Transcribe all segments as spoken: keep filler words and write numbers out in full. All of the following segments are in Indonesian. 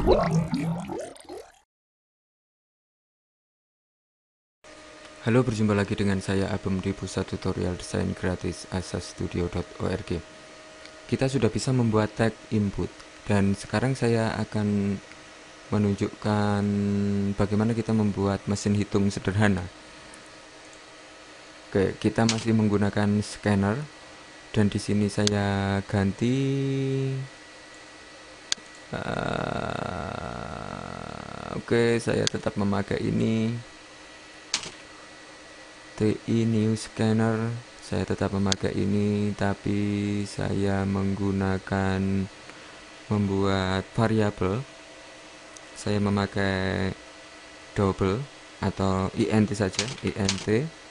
Halo, berjumpa lagi dengan saya Abem di pusat tutorial desain gratis asastudio dot org. Kita sudah bisa membuat tag input dan sekarang saya akan menunjukkan bagaimana kita membuat mesin hitung sederhana. Oke, kita masih menggunakan scanner dan di sini saya ganti uh, oke, saya tetap memakai ini. T I New Scanner, saya tetap memakai ini, tapi saya menggunakan membuat variabel. Saya memakai double atau int saja, int,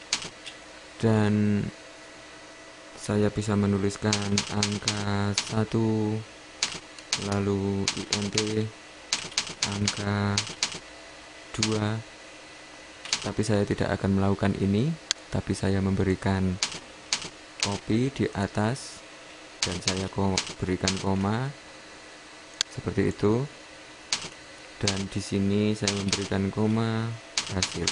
dan saya bisa menuliskan angka satu, lalu int angka dua. Tapi saya tidak akan melakukan ini, tapi saya memberikan copy di atas dan saya berikan koma seperti itu, dan di sini saya memberikan koma hasil.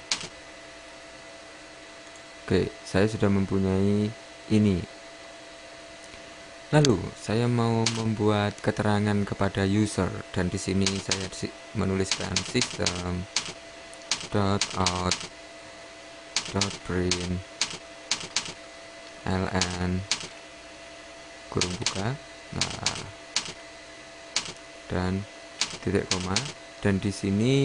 Oke, saya sudah mempunyai ini. Lalu saya mau membuat keterangan kepada user dan di sini saya menuliskan system dot out dot print ln kurung buka, nah, dan titik koma, dan di sini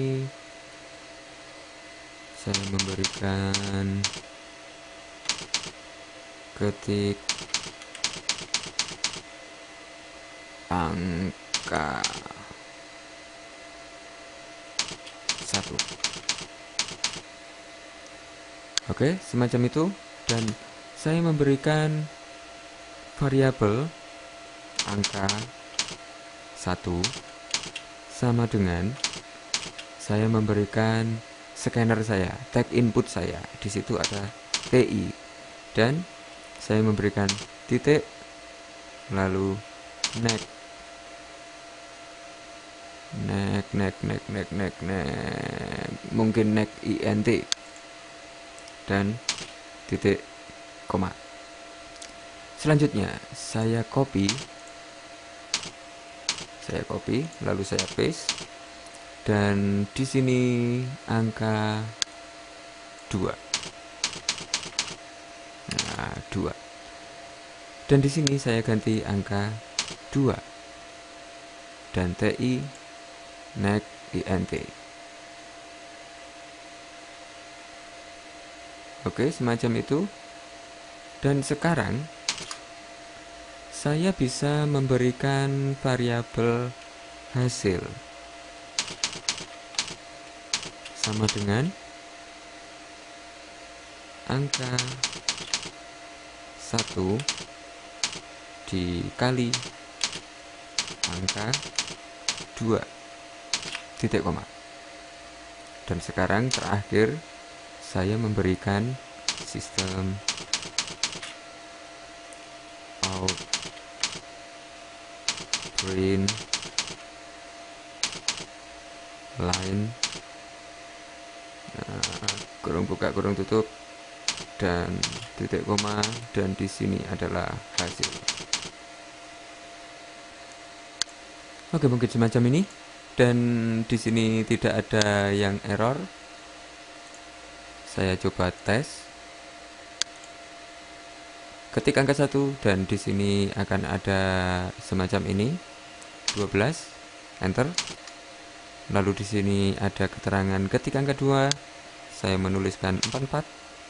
saya memberikan ketik angka satu. Oke, semacam itu, dan saya memberikan variabel angka satu sama dengan saya memberikan scanner saya, tag input saya. Di situ ada T I dan saya memberikan titik lalu next next next next next next next mungkin next int dan titik koma. Selanjutnya saya copy saya copy lalu saya paste, dan di sini angka dua. Nah, dua. Dan di sini saya ganti angka dua dan ti next int. Oke, semacam itu. Dan sekarang saya bisa memberikan variabel hasil sama dengan angka satu dikali angka dua titik koma. Dan sekarang terakhir saya memberikan sistem out print line, nah, kurung buka kurung tutup dan titik koma, dan di sini adalah hasil. Oke, mungkin semacam ini, dan di sini tidak ada yang error. Saya coba tes, ketik angka satu dan di sini akan ada semacam ini dua belas, enter. Lalu di sini ada keterangan ketik angka dua, saya menuliskan empat puluh empat,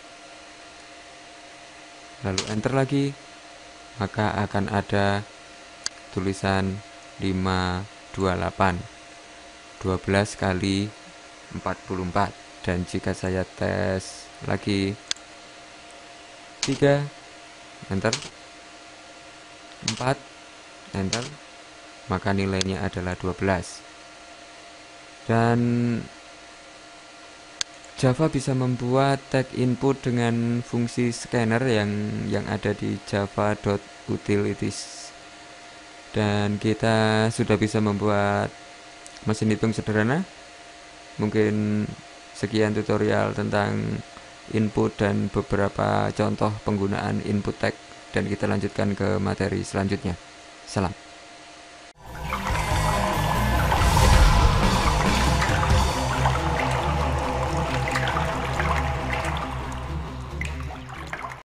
lalu enter lagi, maka akan ada tulisan lima dua delapan, dua belas kali empat puluh empat. Dan jika saya tes lagi tiga, enter, empat, enter, maka nilainya adalah dua belas. Dan Java bisa membuat tag input dengan fungsi scanner yang yang ada di java.utilities. Dan kita sudah bisa membuat mesin hitung sederhana. Mungkin sekian tutorial tentang input dan beberapa contoh penggunaan input tag, dan kita lanjutkan ke materi selanjutnya. Salam.